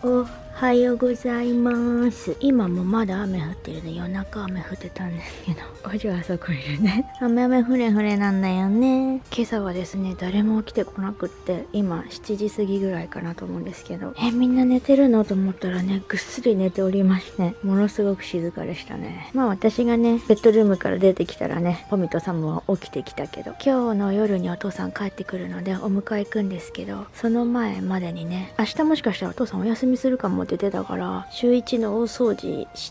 おはようございます。今もまだ雨降ってるね。夜中雨降ってたんですけど。お嬢あそこいるね。雨ふれふれなんだよね。今朝はですね、誰も起きてこなくって、今7時過ぎぐらいかなと思うんですけど。みんな寝てるのと思ったらね、ぐっすり寝ておりまして、ものすごく静かでしたね。まあ私がね、ベッドルームから出てきたらね、ポミとサムは起きてきたけど、今日の夜にお父さん帰ってくるのでお迎え行くんですけど、その前までにね、明日もしかしたらお父さんお休みするかもって出たから、週1の大掃除して、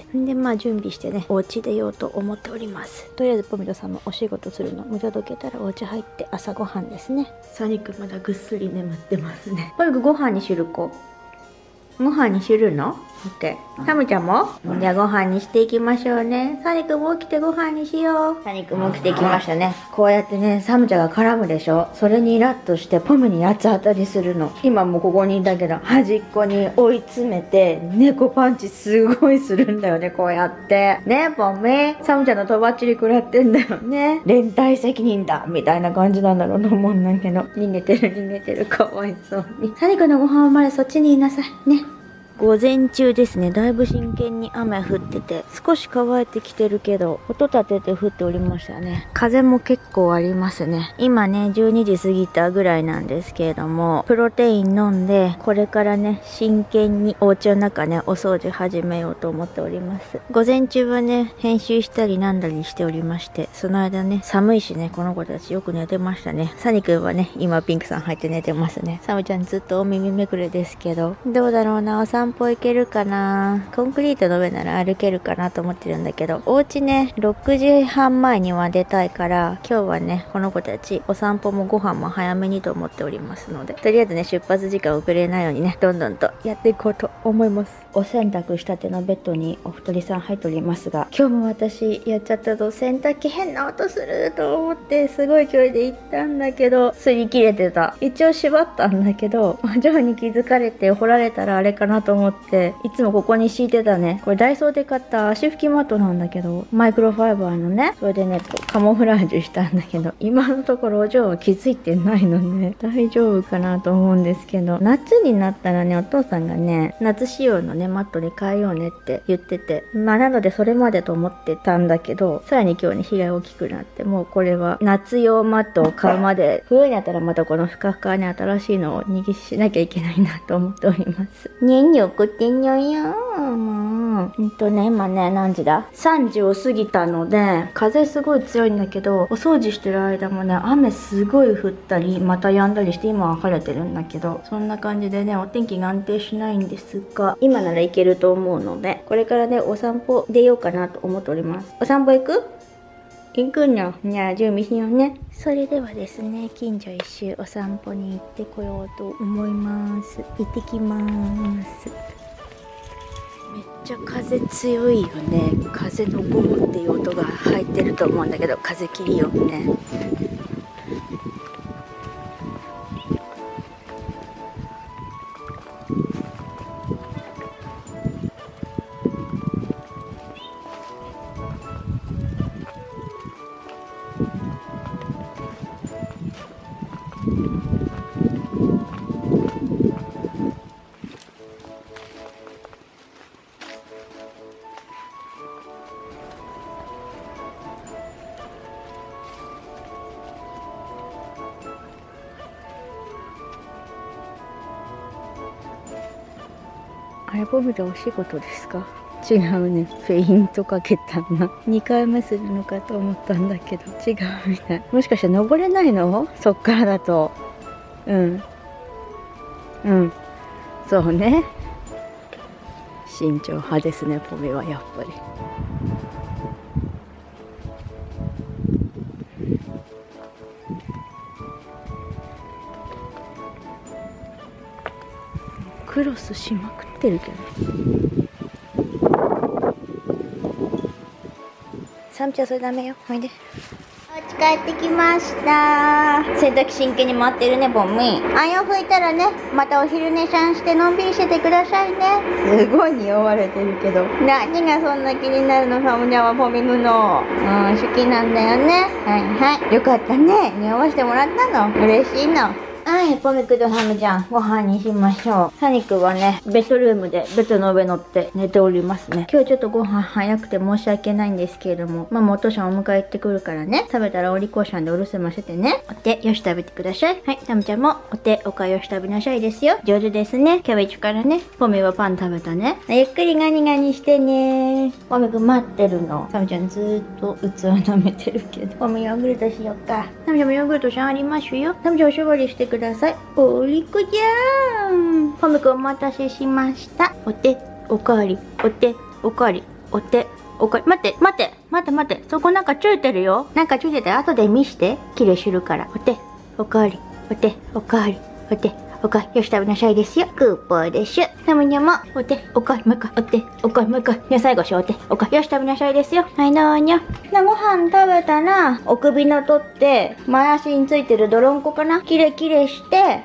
んでまあ準備してね、お家出ようと思っております。とりあえずポミトさんもお仕事するの見届けたらお家入って朝ごはんですね。サニクまだぐっすり眠ってますね。ポミクご飯にしる子。ご飯にするの？ OK。サムちゃんも？じゃあご飯にしていきましょうね。サニクも起きてご飯にしよう。サニクも起きてきましたね。こうやってね、サムちゃんが絡むでしょ。それにイラッとしてポムに八つ当たりするの。今もここにいたけど、端っこに追い詰めて、猫パンチすごいするんだよね、こうやって。ね、ポム。サムちゃんのとばっちり食らってんだよね。連帯責任だみたいな感じなんだろうと思うんだけど。逃げてる、かわいそうに。サニクのご飯はまだそっちにいなさい。ね。午前中ですね、だいぶ真剣に雨降ってて、少し乾いてきてるけど、音立てて降っておりましたね。風も結構ありますね。今ね、12時過ぎたぐらいなんですけれども、プロテイン飲んで、これからね、真剣にお家の中ね、お掃除始めようと思っております。午前中はね、編集したりなんだりしておりまして、その間ね、寒いしね、この子たちよく寝てましたね。サニくんはね、今ピンクさん入って寝てますね。サムちゃんずっとお耳めくれですけど、どうだろうな、お散歩行けるかな。コンクリートの上なら歩けるかなと思ってるんだけど、お家ね、6時半前には出たいから、今日はね、この子たち、お散歩もご飯も早めにと思っておりますので、とりあえずね、出発時間遅れないようにね、どんどんとやっていこうと思います。お洗濯したてのベッドにお二人さん入っておりますが、今日も私やっちゃったと、洗濯機変な音すると思って、すごい勢いで行ったんだけど、擦り切れてた。一応縛ったんだけど、ジョーに気づかれて掘られたらあれかなと思って、いつもここに敷いてたね、これダイソーで買った足拭きマットなんだけど、マイクロファイバーのね、それでね、カモフラージュしたんだけど、今のところジョーは気づいてないのね、大丈夫かなと思うんですけど、夏になったらね、お父さんがね、夏仕様のね、マットに変えようねって言ってて、まあなのでそれまでと思ってたんだけど、さらに今日ね、被害大きくなって、もうこれは夏用マットを買うまで、冬になったらまたこのふかふかに新しいのを握りしなきゃいけないなと思っております。にゃんにょくってにょよー。ね、今ね、何時だ ?3 時を過ぎたので、風すごい強いんだけど、お掃除してる間もね、雨すごい降ったり、また止んだりして、今は晴れてるんだけど、そんな感じでね、お天気が安定しないんですが、今なら行けると思うので、これからね、お散歩出ようかなと思っております。お散歩行く？行くの？じゃあ準備しようね。それではですね、近所一周お散歩に行ってこようと思います。行ってきます。めっちゃ風強いよね。風のゴムっていう音が入ってると思うんだけど、風切りよね。あれ、ボブでお仕事ですか？違うね。フェイントかけたな。2回目するのかと思ったんだけど、違うみたい。もしかして登れないの？そっからだと。うん。そうね。慎重派ですね、ポメはやっぱり。クロスしまくってるけど。サムちゃんそれダメよ。おいで。お家帰ってきました。洗濯機真剣に回ってるね、ボンミー。あよ拭いたらね、またお昼寝シャンしてのんびりしててくださいね。すごい匂われてるけど。何がそんな気になるの、サムちゃんはポミムの。好きなんだよね。はいはい。よかったね。匂わしてもらったの。嬉しいの。 はい、ポミくんとハムちゃん、ご飯にしましょう。サニくんはね、ベッドルームでベッドの上乗って寝ておりますね。今日ちょっとご飯早くて申し訳ないんですけれども、ママお父さんお迎え行ってくるからね、食べたらお利口さんでお留守ませてね。お手、よし食べてください。はい、ハムちゃんもお手、おかよし食べなさいですよ。上手ですね。キャベツからね、ポミはパン食べたね。ゆっくりガニガニしてね。ポミくん待ってるの。ハムちゃんずーっと器舐めてるけど。ポミヨーグルトしよっか。ハムちゃんもヨーグルトさんありますよ。ハムちゃんおしぼりしてください。お利口じゃーん。ポミくんお待たせしました。お手、おかわり、お手、おかわり、お手、おかわり。待って、待って、待って、待って。そこなんかついてるよ。なんかついてて、後で見して。きれいするから。お手、おかわり、お手、おかわり、お手。おかよし食べなさいですよ。クーポーでしゅ。ハムにゃも、お手、おかもう一回、お手、おかもう一回。ね、最後しお手、おかよし食べなさいですよ。はい、どうにゃ。ご飯食べたら、お首の取って、前足についてる泥んこかなキレキレして、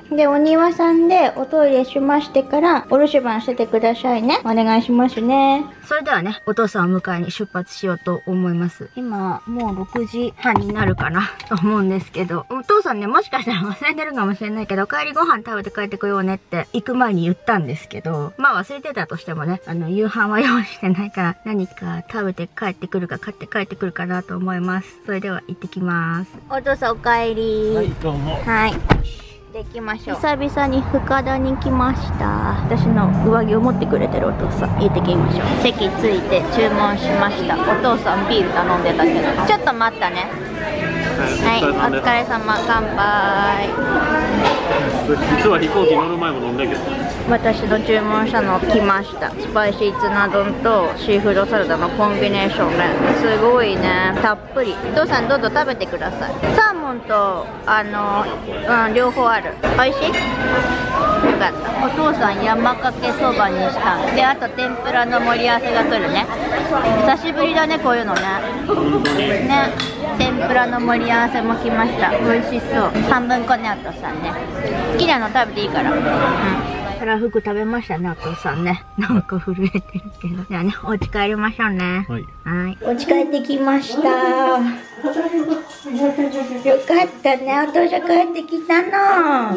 で、お庭さんでおトイレしましてから、お留守番しててくださいね。お願いしますね。それではね、お父さんを迎えに出発しようと思います。今、もう6時半になるかな、と思うんですけど、お父さんね、もしかしたら忘れてるかもしれないけど、お帰りご飯食べて帰ってこようねって行く前に言ったんですけど、まあ忘れてたとしてもね、夕飯は用意してないから何か食べて帰ってくるか買って帰ってくるかなと思います。それでは行ってきます。お父さんお帰り。 はい、どうも。 はい。できましょう。久々に深田に来ました。私の上着を持ってくれてるお父さん。行ってきましょう。席ついて注文しました。お父さんビール頼んでたけど。ちょっと待ったね。はい、お疲れ様、乾杯。 実は飛行機乗る前も飲んだけど。 私の注文したの来ました。スパイシーツナ丼とシーフードサラダのコンビネーションね。すごいね。たっぷり。お父さんどうぞ食べてください。サーモンと両方ある。美味しい？よかった。お父さん山かけそばにしたんで、あと天ぷらの盛り合わせが来るね。久しぶりだね、こういうのね。ね。天ぷらの盛り合わせも来ました。美味しそう。半分こね、お父さんね。好きなの食べていいから。うん。たらふく食べましたね、お父さんね。なんか震えてるけど。じゃあね、お家帰りましょうね。はい。はい。お家帰ってきました。よかったね、お父さん帰ってきたの。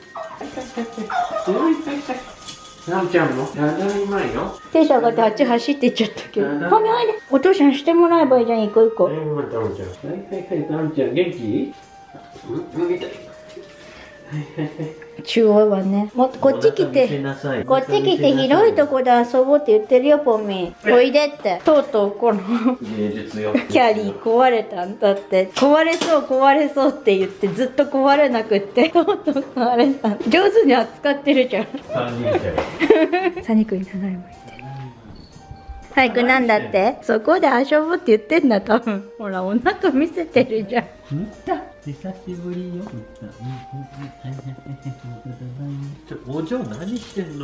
なおちゃんもただいまよ。 テンション上がってあっち走っていっちゃったけど。ごめんおいで。お父さんしてもらえばいいじゃん、一個一個。 はい、はい、たまちゃん。はいはいはい、たまちゃん元気？うん、見たい。 中央はね、もっとこっち来て、こっち来て広いとこで遊ぼうって言ってるよ、ポミ。おいでって。とうとうこの芸術よ。 キャリー壊れたんだって。壊れそう壊れそうって言ってずっと壊れなくって、とうとう壊れた。上手に扱ってるじゃん。サニくんにただいま言って。早くなんだって？そこで遊ぼうって言ってんだ、多分。ほら、お腹見せてるじゃん。 久しぶりよ。お嬢何してんの？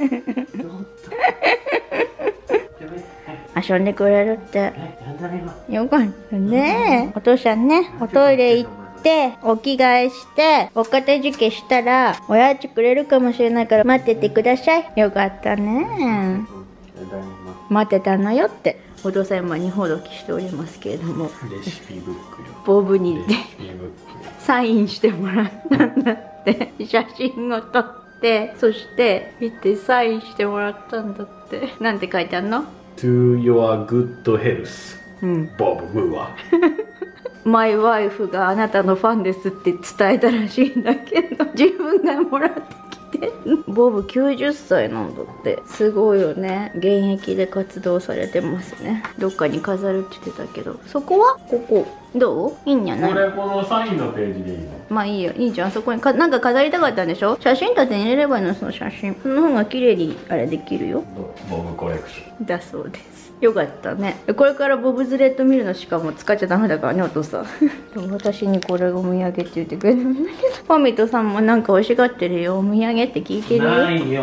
遊んでくれるって。よかったね。お父さんね、おトイレ行って、お着替えして、お片付けしたら、おやつくれるかもしれないから待っててください。よかったね。待ってたのよって。お父さん今にほどきしておりますけれども。 レシピブックよ。 ボブにサインしてもらったんだって。写真を撮って、そして見てサインしてもらったんだって。なんて書いてあるの？ To your good health、ボブ・ムーア。 マイワイフがあなたのファンですって伝えたらしいんだけど、自分がもらってきて。ボブ90歳なんだって。すごいよね。現役で活動されてますね。どっかに飾るって言ってたけど、そこはここどう？いいんじゃない？ これこのサインのページでいいの？ まあいいよ、いいじゃん。そこになんか飾りたかったんでしょ？写真立てに入れればいいの、その写真。その方が綺麗にあれできるよ。 ボブコレクションだそうです。よかったね。これからボブズレッドミルのしかも使っちゃダメだからね、お父さん。私にこれお土産って言ってくれるんだけど、ファミトさんもなんか欲しがってるよ。お土産って聞いてるよ。 ないよ。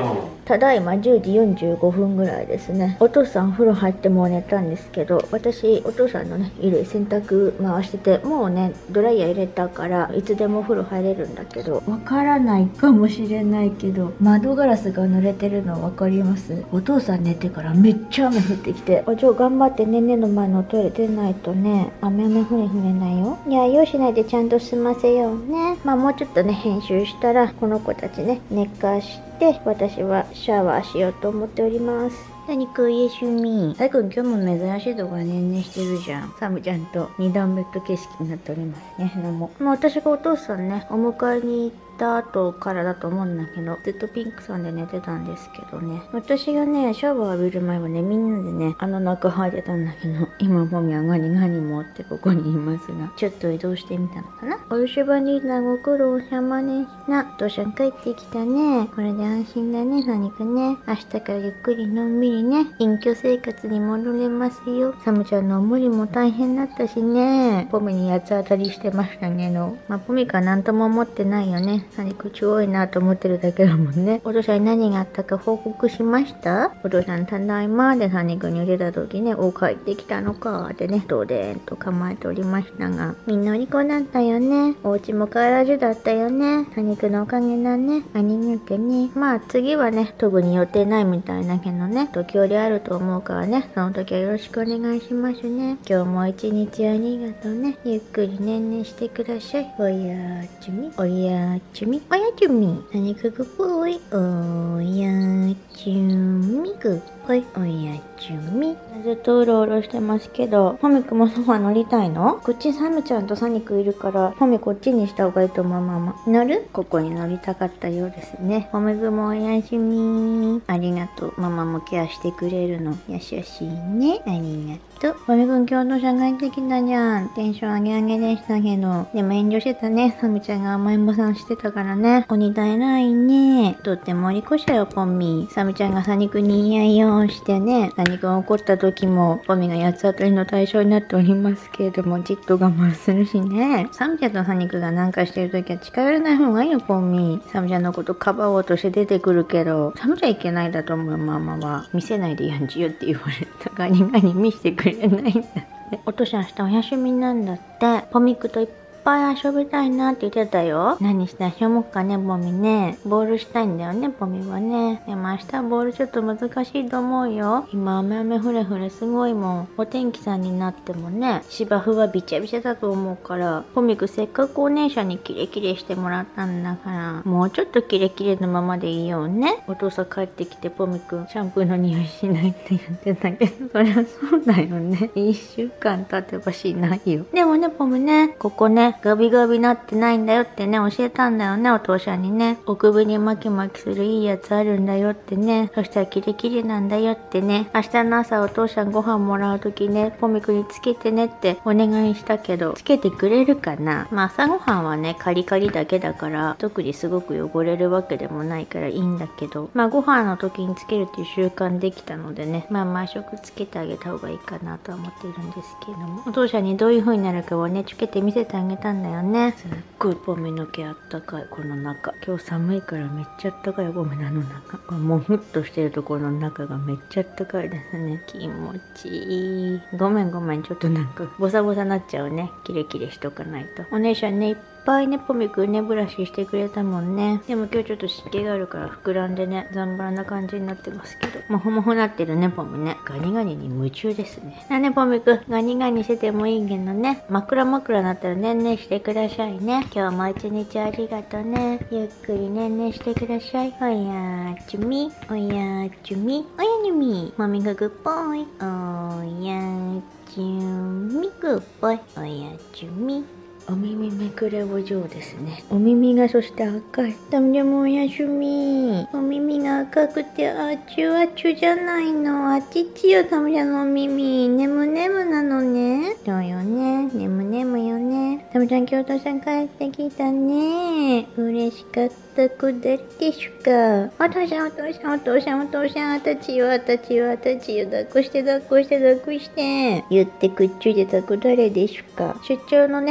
ただいま10時45分ぐらいですね。お父さん風呂入ってもう寝たんですけど、私お父さんのね衣類洗濯回してて、もうねドライヤー入れたからいつでもお風呂入れるんだけど、わからないかもしれないけど窓ガラスが濡れてるの分かります？お父さん寝てからめっちゃ雨降ってきて、お嬢頑張ってねねの前のトイレ出ないとね、雨ふれふれないよ。いや、用しないでちゃんと済ませようね。まあもうちょっとね編集したらこの子たちね寝かして私はシャワーしようと思っております。何か家趣味。たいくん今日も珍しいとこがねんねしてるじゃん。サムちゃんと2段ベッド景色になっておりますね。もう私がお父さんねお迎えに行った後からだと思うんだけど、ずっとピンクさんで寝てたんですけどね、私がねシャワー浴びる前はねみんなでね中入ってたんだけど、今もみはガニガニ持ってここにいますが、ちょっと移動してみたのかな。お留守番リーダーご苦労様ね。お父さん帰ってきたね。これで安心だね、サニクね。明日からゆっくりのんびりね隠居生活に戻れますよ。サムちゃんのお無理も大変だったしね、ポミに八つ当たりしてましたねポミかなんとも思ってないよね。サニク強いなと思ってるだけだもんね。お父さんに何があったか報告しました？お父さんただいまでサニクに出た時ね、帰ってきたのかってね、どでーんと構えておりましたが、みんなお利口だったよね。お家も変わらずだったよね。サニクのおかげだね。ありがとね。まあ次はね特に予定ないみたいだけどね、時折あると思うからね、その時はよろしくお願いしますね。今日も一日ありがとうね。ゆっくりねんねしてください。おやちみおやちみおやちみ、何かぐぽいおやちみぐっぽいおやちみ。ずっとうろうろしてますけど、ポミくもソファ乗りたいの？こっちサムちゃんとサニクいるからポミこっちにした方がいいと思う。ママ乗る？ここに乗りたかったようですね。ポミくもおやすみ。ありがとう。ママもケアしてくれるの優しいね。ありがとう。ポミくん今日の社外的だじゃん。テンション上げ上げでしたけど、でも遠慮してたね。サムちゃんが甘えんぼさんしてたからね。鬼だ偉いね。とってもお利口したよポミ。サムちゃんがサニクに言い合いをしてね、サニクが怒った時もポミが八つ当たりの対象になっておりますけれども、じっと我慢するしね。サムちゃんとサニクがなんかしてる時は近寄らない方がいいよポミ。サムちゃんのことかばおうとして出てくるけど、サムちゃんいけないだと思う。ママは見せないでやんじよって言われた。ガニガニ見せてくれないんだって。お父さん明日お休みなんだって。ポミックといっぱい遊びたいなって言ってたよ。何して遊ぼっかね、ポミね。ボールしたいんだよね、ポミはね。でも明日はボールちょっと難しいと思うよ。今雨ふれふれすごいもん。お天気さんになってもね、芝生はびちゃびちゃだと思うから、ポミくせっかくお姉ちゃんにキレキレしてもらったんだから、もうちょっとキレキレのままでいいよね。お父さん帰ってきてポミくん、シャンプーの匂いしないって言ってたけど、そりゃそうだよね。1週間経てばしないよ。でもね、ポミね、ここね、ガビガビなってないんだよってね、教えたんだよね、お父さんにね。お首に巻き巻きするいいやつあるんだよってね。そしたらキレキレなんだよってね。明日の朝お父さんご飯もらうときね、ポミくにつけてねってお願いしたけど、つけてくれるかな？まあ朝ごはんはね、カリカリだけだから、特にすごく汚れるわけでもないからいいんだけど、まあご飯の時につけるっていう習慣できたのでね、まあ毎食つけてあげた方がいいかなとは思っているんですけれども、お父さんにどういう風になるかをね、つけて見せてあげたんだよね。すっごいポミの毛あったかい、この中。今日寒いからめっちゃあったかいポミの中。これもふっとしてるところの中がめっちゃあったかいですね。気持ちいい。ごめん、ちょっとなんかボサボサなっちゃうね。キレキレしとかないと。お姉ちゃんね、いっぱいね、ポミくんね、ブラシしてくれたもんね。でも今日ちょっと湿気があるから膨らんでね、ざんばらな感じになってますけど。もふもふなってるね、ポミね。ガニガニに夢中ですね。ポミくん、ガニガニしててもいいけどね。枕になったらねんねしてくださいね。今日も一日ありがとうね。ゆっくりねんねしてください。おやーちゅみ、おやーちゅみ、おやにみ。マミがグッポイ。おやーちゅみ、グッポイ。おやーちゅみ。お耳めくれお嬢ですね。お耳がそして赤い。たむちゃんもおやすみ。お耳が赤くてあちゅあちゅじゃないの。あちちよ、たむちゃんのお耳。ねむねむなのね。そうよね。ねむねむよね。たむちゃん今日お父さん帰ってきたね。嬉しかった子だでしゅか。お父さん、あたちよ、抱っこして。言ってくっちゅいでた子誰でしゅか。出張のね、1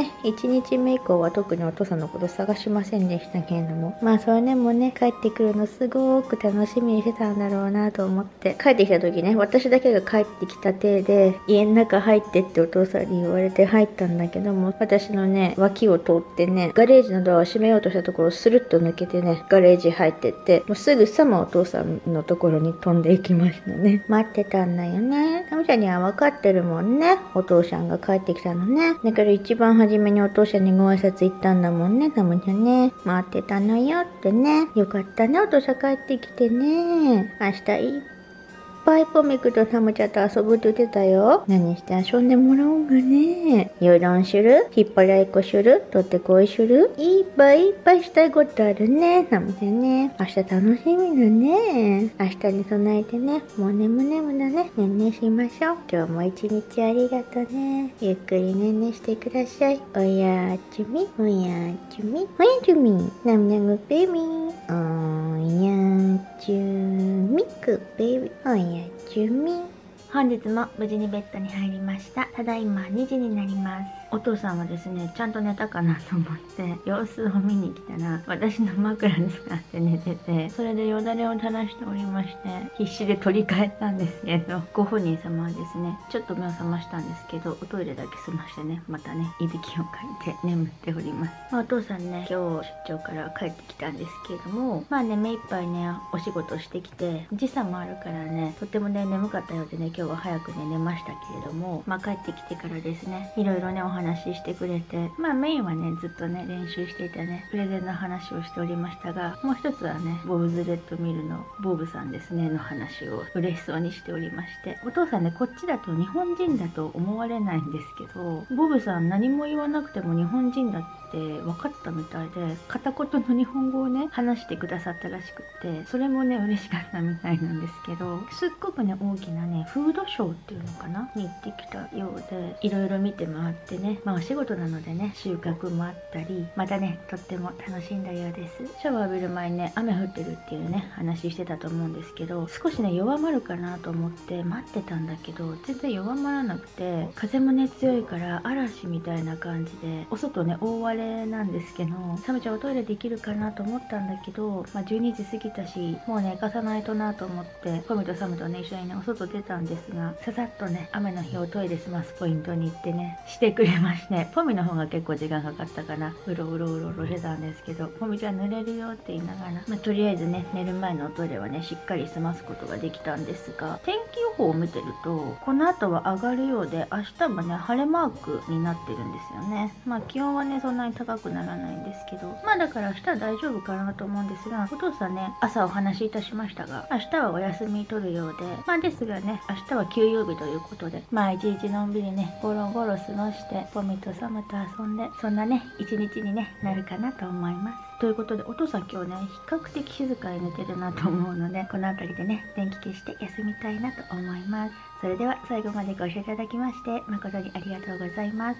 日目以降は特にお父さんのこと探しませんでしたけれども、まあそれでもね、帰ってくるのすごく楽しみにしてたんだろうなと思って、帰ってきた時ね、私だけが帰ってきた体で家の中入ってってお父さんに言われて入ったんだけども、私のね脇を通ってね、ガレージのドアを閉めようとしたところをスルッと抜けてね、ガレージ入ってって、もうすぐさまお父さんのところに飛んでいきましたね。待ってたんだよね。タムちゃんには分かってるもんね、お父さんが帰ってきたのね。だから一番初めにお父さんにご挨拶行ったんだもんね、タムちゃんね。待ってたのよってね。よかったね、お父さん帰ってきてね。明日いっぱいポミクとタムちゃんと遊ぶって言ってたよ。何して遊んでもらおうかね。よろんしゅる、引っ張らいこしゅる、取ってこいしゅる。いっぱいいっぱいしたいことあるね、タムちゃんね。明日楽しみだね。明日に備えてね、もう眠だね。ねんねしましょう。今日も一日ありがとね。ゆっくりねんねしてください。おやちみ、おやちみ、おやちみ、なむなむベビー。おやちみくベビー。おやちみ。本日も無事にベッドに入りました。ただいま2時になります。お父さんはですね、ちゃんと寝たかなと思って様子を見に来たら、私の枕に使って寝てて、それでよだれを垂らしておりまして、必死で取り替えたんですけど、ご本人様はですね、ちょっと目を覚ましたんですけど、おトイレだけ済ましてね、またね、いびきをかいて眠っております。お父さんね、今日出張から帰ってきたんですけれども、まあね、目いっぱいね、お仕事してきて、時差もあるからね、とってもね、眠かったようでね、今日は早くね、寝ましたけれども、まあ帰ってきてからですね、いろいろね、お話ししてくれて、まあメインはね、ずっとね、練習していたね、プレゼンの話をしておりましたが、もう一つはね、ボブズレッドミルのボブさんですね、の話を嬉しそうにしておりまして、お父さんね、こっちだと日本人だと思われないんですけど、ボブさん何も言わなくても日本人だって分かったみたいで、片言の日本語をね、話してくださったらしくって、それもね、嬉しかったみたいなんですけど、すっごくね、大きなね、フードショーっていうのかなに行ってきたようで、いろいろ見て回ってね、まあお仕事なのでね、収穫もあったり、またね、とっても楽しんだようです。シャワー浴びる前にね、雨降ってるっていうね、話してたと思うんですけど、少しね、弱まるかなと思って待ってたんだけど、全然弱まらなくて、風もね、強いから嵐みたいな感じで、お外ね、大荒れなんですけど、サムちゃんおトイレできるかなと思ったんだけど、まあ12時過ぎたし、もうね、行かさないとなと思って、コミとサムとね、一緒にね、お外出たんですが、ささっとね、雨の日をトイレ済ますポイントに行ってね、してくれまして、ポミの方が結構時間かかったかな。うろしてたんですけど、ポミちゃん濡れるよって言いながら、まあ、とりあえずね、寝る前のおトイレはね、しっかり済ますことができたんですが、天気予報を見てると、この後は上がるようで、明日もね、晴れマークになってるんですよね。まあ気温はね、そんなに高くならないんですけど、まあだから明日は大丈夫かなと思うんですが、お父さんね、朝お話しいたしましたが、明日はお休み取るようで、まあですがね、明日は休養日ということで、まあ一日のんびりね、ゴロゴロ過ごして、ポミとサムと遊んで、そんなね、一日にね、なるかなと思います。ということで、お父さん今日ね、比較的静かに寝てるなと思うので、この辺りでね、電気消して休みたいなと思います。それでは最後までご視聴いただきまして、誠にありがとうございます。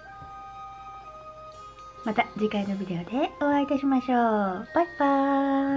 また次回のビデオでお会いいたしましょう。バイバーイ。